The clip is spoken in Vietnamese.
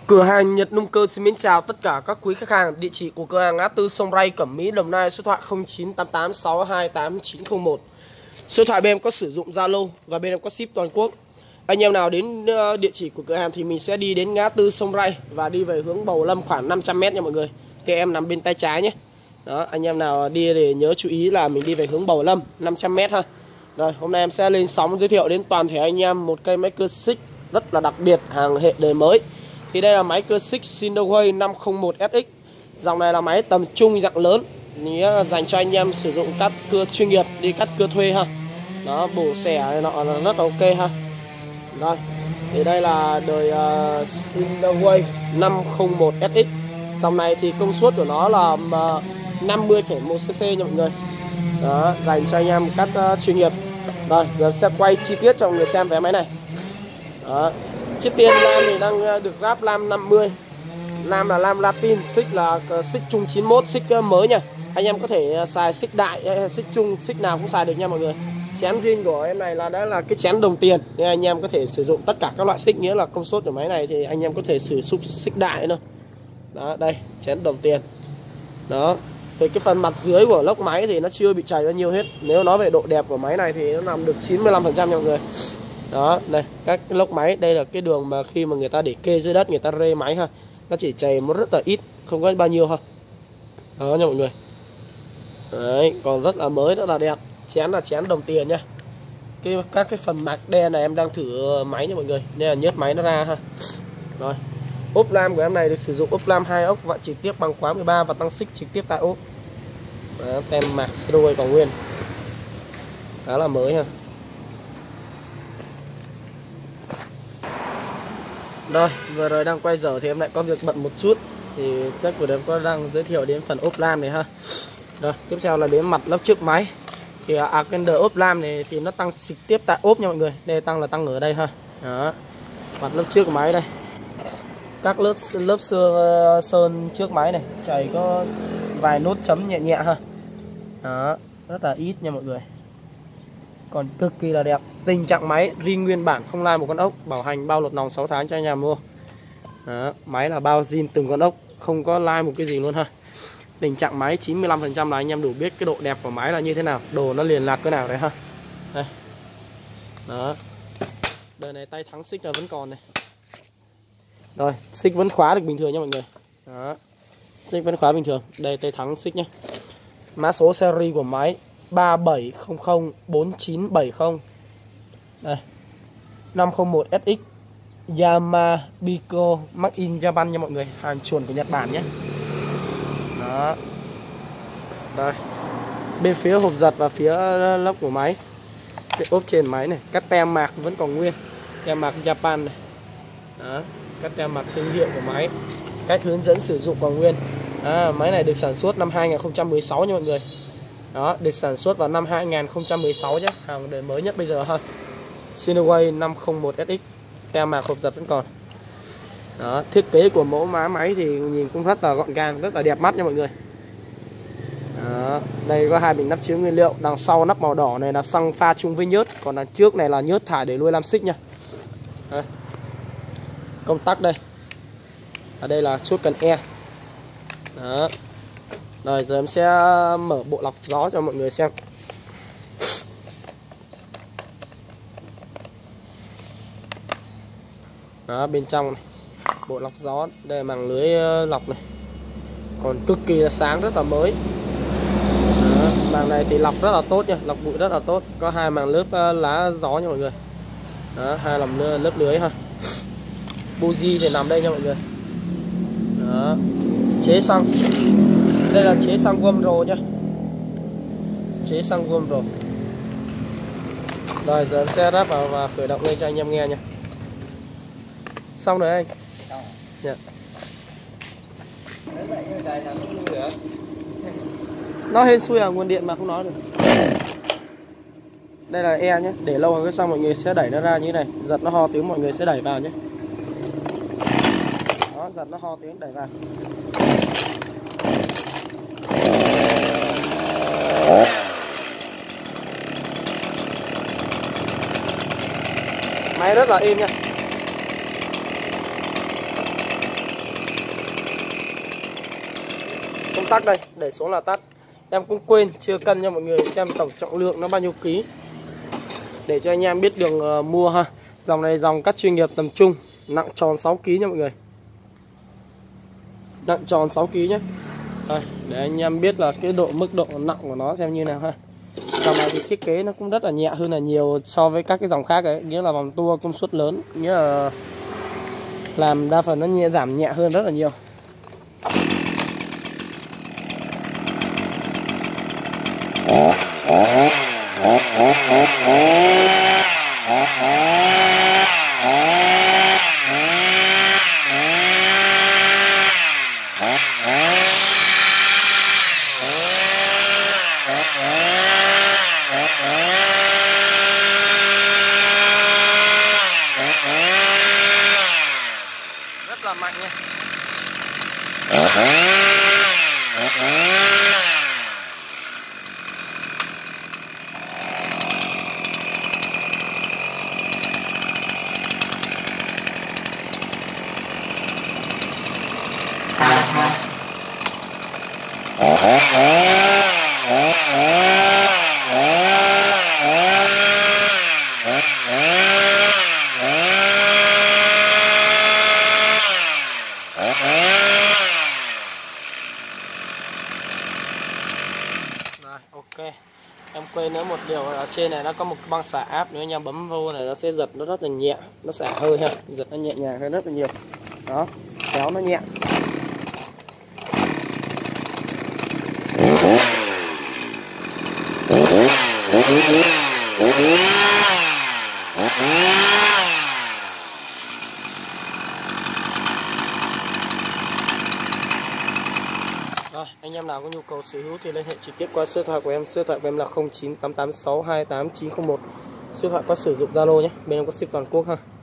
Cửa hàng Nhật Nông Cơ xin mến chào tất cả các quý khách hàng. Địa chỉ của cửa hàng ngã tư Sông Ray, Cẩm Mỹ, Đồng Nai, số điện thoại 0988628901. Số điện thoại bên em có sử dụng Zalo và bên em có ship toàn quốc. Anh em nào đến địa chỉ của cửa hàng thì mình sẽ đi đến ngã tư Sông Ray và đi về hướng Bầu Lâm khoảng 500 m nha mọi người. Thì em nằm bên tay trái nhé. Đó, anh em nào đi thì nhớ chú ý là mình đi về hướng Bầu Lâm 500 m ha. Rồi, hôm nay em sẽ lên sóng giới thiệu đến toàn thể anh em một cây máy cưa xích rất là đặc biệt, hàng hệ đời mới. Thì đây là máy cưa xích Sindoway 501SX. Dòng này là máy tầm trung dạng lớn, nghĩa dành cho anh em sử dụng cắt cưa chuyên nghiệp, đi cắt cưa thuê ha. Đó, bổ xẻ này nọ là rất là ok ha. Rồi, thì đây là đời Sindoway 501SX. Dòng này thì công suất của nó là 50,1cc nha mọi người. Đó, dành cho anh em cắt chuyên nghiệp. Rồi, giờ sẽ quay chi tiết cho mọi người xem về máy này. Đó. Chiếc tiên lam thì đang được ráp lam 50. Lam là lam Latin, xích là xích chung 91, xích mới nha. Anh em có thể xài xích đại hay xích chung, xích nào cũng xài được nha mọi người. Chén zin của em này là đã là cái chén đồng tiền, nên anh em có thể sử dụng tất cả các loại xích, nghĩa là công suất của máy này thì anh em có thể sử dụng xích đại nữa. Đó, đây, chén đồng tiền. Đó. Thì cái phần mặt dưới của lốc máy thì nó chưa bị chảy bao nhiêu hết. Nếu nói về độ đẹp của máy này thì nó nằm được 95% nha mọi người. Đó, đây, các cái lốc máy, đây là cái đường mà khi mà người ta để kê dưới đất, người ta rê máy ha. Nó chỉ chảy một rất là ít, không có bao nhiêu ha. Đó nha mọi người. Đấy, còn rất là mới, rất là đẹp. Chén là chén đồng tiền nha. Các cái phần mạc đen này em đang thử máy nha mọi người, nên là nhớt máy nó ra ha. Rồi, ốp lam của em này được sử dụng ốp lam 2 ốc, vặn trực tiếp bằng khóa 13 và tăng xích trực tiếp tại ốp. Đó, tem mạc Sindoway còn nguyên, khá là mới ha. Rồi, vừa rồi đang quay dở thì em lại có việc bận một chút, thì chắc của em có đang giới thiệu đến phần ốp lam này ha. Rồi, tiếp theo là đến mặt lốp trước máy. Thì cái đờ ốp lam này thì nó tăng trực tiếp tại ốp nha mọi người. Đây tăng là tăng ở đây ha. Đó. Mặt lốp trước của máy đây. Các lớp sơn trước máy này chảy có vài nốt chấm nhẹ nhẹ ha. Đó, rất là ít nha mọi người. Còn cực kỳ là đẹp. Tình trạng máy riêng nguyên bản, không lai một con ốc, bảo hành bao lột nòng 6 tháng cho anh em mua. Đó, máy là bao zin từng con ốc, không có lai một cái gì luôn ha. Tình trạng máy 95% là anh em đủ biết cái độ đẹp của máy là như thế nào, đồ nó liền lạc cái nào đấy ha. Đây. Đó. Đời này tay thắng xích là vẫn còn này. Rồi, xích vẫn khóa được bình thường nha mọi người. Đó. Xích vẫn khóa bình thường. Đây tay thắng xích nhá. Mã số series của máy 37004970. Đây. 501SX Yamabico Made in Japan nha mọi người, hàng chuẩn của Nhật Bản nhé. Đó. Đây. Bên phía hộp giật và phía lốc của máy, cái ốp trên máy này, các tem mạc vẫn còn nguyên, tem mạc Japan này. Đó. Các tem mạc thương hiệu của máy, cách hướng dẫn sử dụng còn nguyên. Máy này được sản xuất năm 2016 nha mọi người. Đó, được sản xuất vào năm 2016 nhé, hàng đời mới nhất bây giờ ha. Sindoway 501SX, tem mạc hộp giật vẫn còn. Đó, thiết kế của mẫu máy thì nhìn cũng rất là gọn gàng, rất là đẹp mắt nha mọi người. Đó, đây có hai bình nắp chứa nguyên liệu, đằng sau nắp màu đỏ này là xăng pha chung với nhớt, còn đằng trước này là nhớt thải để nuôi lam xích nha. Đây. Công tắc đây. Ở đây là chốt cần E. Đó. Rồi giờ em sẽ mở bộ lọc gió cho mọi người xem. Đó, bên trong này, bộ lọc gió, đây là màng lưới lọc này, còn cực kỳ là sáng, rất là mới. Đó, màng này thì lọc rất là tốt nha, lọc bụi rất là tốt, có hai màng lớp lá gió nha mọi người. Đó, hai làm lớp lưới ha. Buji thì nằm đây nha mọi người. Đó, chế xăng, đây là chế xăng Womro nhá, chế xăng Womro. Rồi giờ em sẽ ráp vào và khởi động lên cho anh em nghe nha. Xong rồi anh. Dạ. Nó hên xui à, nguồn điện mà không nói được. Đây là E nhé, để lâu rồi xong mọi người sẽ đẩy nó ra như thế này, giật nó ho tiếng mọi người sẽ đẩy vào nhé. Đó, giật nó ho tiếng đẩy vào. Máy rất là êm nha. công tắc đây, đẩy xuống là tắt. Em cũng quên chưa cân cho mọi người xem tổng trọng lượng nó bao nhiêu ký, để cho anh em biết đường mua ha. Dòng này dòng cắt chuyên nghiệp tầm trung, nặng tròn 6 kg nha mọi người. Nặng tròn 6 kg nhé. Đây, để anh em biết là cái mức độ nặng của nó xem như nào ha. Dòng này thì thiết kế nó cũng rất là nhẹ hơn là nhiều so với các cái dòng khác ấy, nghĩa là vòng tua công suất lớn, nghĩa là làm đa phần nó giảm nhẹ hơn rất là nhiều. Rất là mạnh nha. Rồi, ok. Em quên nữa một điều ở trên này nó có một cái băng xả áp, nếu anh em bấm vô này nó sẽ giật nó rất là nhẹ, nó xả hơi ha, giật nó nhẹ nhàng hơn rất là nhiều. Đó, kéo nó nhẹ. Rồi, anh em nào có nhu cầu sở hữu thì liên hệ trực tiếp qua số điện thoại của em. Số điện thoại của em là 0988628901. Số điện thoại có sử dụng Zalo nhé. Bên em có ship toàn quốc ha.